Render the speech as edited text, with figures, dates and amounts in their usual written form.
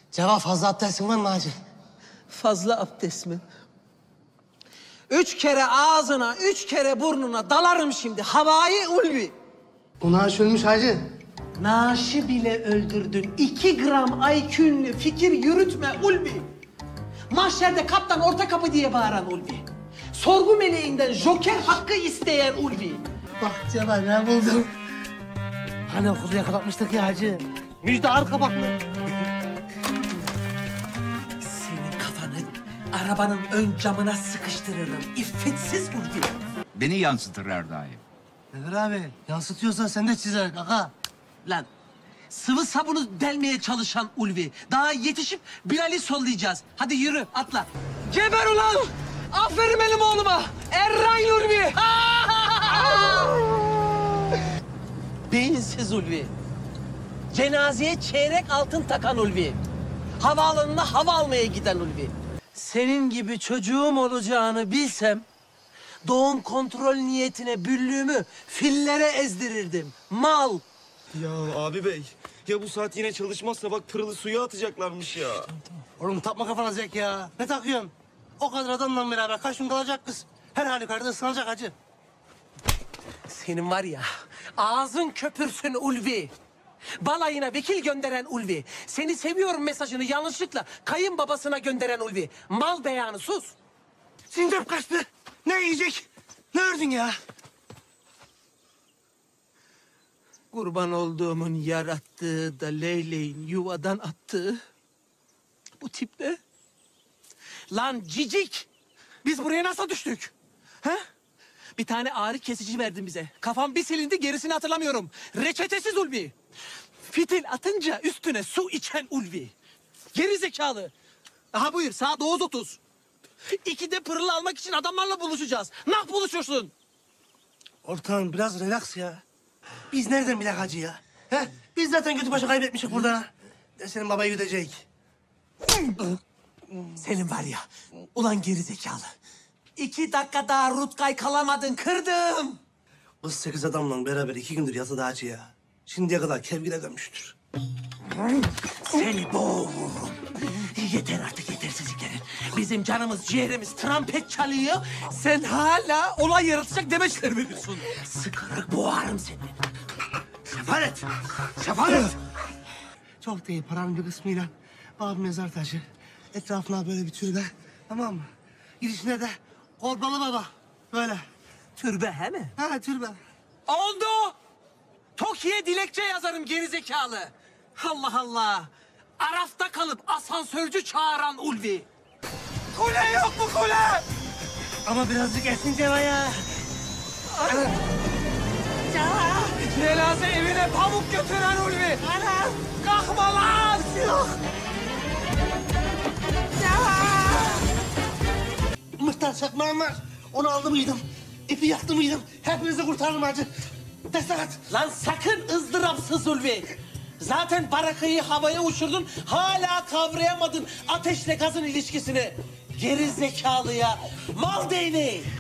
Cevap fazla abdestin var mı hacı? Fazla abdest mi? 3 kere ağzına, 3 kere burnuna dalarım şimdi. Havai ulvi. O naaş ölmüş hacı. Naaşı bile öldürdün. 2 gram IQ'nle fikir yürütme ulvi. Mahşerde kaptan orta kapı diye bağıran ulvi. Sorgu meleğinden joker hakkı isteyen ulvi. Bak Cemal ne buldum. Hani okulu yakalatmıştık ya hacı. Müjde arka bakma. Senin kafanı arabanın ön camına sıkıştırırım. İffetsiz ulvi. Beni yansıtır her daim. Nedir abi? Yansıtıyorsan sen de çizer kaka. Lan sıvı sabunu delmeye çalışan ulvi. Daha yetişip Bilal'i sollayacağız. Hadi yürü atla. Geber ulan! Aferin benim oğluma. Erran ulvi. Beyinsiz ulvi. Cenazeye çeyrek altın takan ulvi. Havaalanına hava almaya giden ulvi. Senin gibi çocuğum olacağını bilsem... doğum kontrol niyetine büllüğümü fillere ezdirirdim. Mal. Ya abi bey, ya bu saat yine çalışmazsa bak Pırıl'ı suya atacaklarmış ya. Oğlum takma kafana Zek ya. Ne takıyorsun? O kadar adamla beraber kaç gün kalacak kız? Her halükarda ıslanacak hacı. Senin var ya, ağzın köpürsün ulvi. Balayına vekil gönderen ulvi. Seni seviyorum mesajını yanlışlıkla kayınbabasına gönderen ulvi. Mal beyanı sus. Sincap kaçtı. Ne yiyecek? Ne ördün ya? Kurban olduğumun yarattığı da leyleğin yuvadan attığı. Bu tip ne? Lan cicik! Biz buraya nasıl düştük? Ha? Bir tane ağrı kesici verdin bize. Kafam bir silindi, gerisini hatırlamıyorum. Reçetesiz ulvi. Fitil atınca üstüne su içen ulvi. Geri zekalı. Aha buyur, saat 9:30. 2'de Pırıl'ı almak için adamlarla buluşacağız. Nah buluşursun. Ortağım biraz relax ya. Biz nereden bilek hacı ya? He? Biz zaten götü başı kaybetmişik burada. Senin babayı güdecek. Senin var ya, ulan geri zekalı. 2 dakika daha Rutkay kalamadın, kırdım. Kız 8 adamla beraber 2 gündür yatıda hacı ya. Şimdiye kadar kevgire dönmüştür. Seni boğurum. Yeter artık yetersizliklerin. Bizim canımız, ciğerimiz trompet çalıyor. Sen hala olay yaratacak demeçler veriyorsun. Sıkarak boğarım seni. Sefalet! Sefalet! Çok değil paranın bir kısmıyla babam mezar taşı. Etrafına böyle bir türbe. Tamam mı? Girişine de Korbalı Baba. Böyle. Türbe he mi? Ha türbe. Oldu. Toki'ye dilekçe yazarım gerizekalı. Allah Allah. Arafta kalıp asansörcü çağıran ulvi. Kule yok mu kule? Ama birazcık esince var ya. Cenaze evine pamuk götüren ulvi. Kalkma lan. Yok. Mıhtar çakmağım var. Onu aldı mıydım? İpi yaktı mıydım? Hepinizi kurtardım hacı. Destek at. Lan sakın ızdırapsız ulvi. Zaten barakayı havaya uçurdun. Hala kavrayamadın ateşle gazın ilişkisini. Geri zekalı ya. Mal değneği.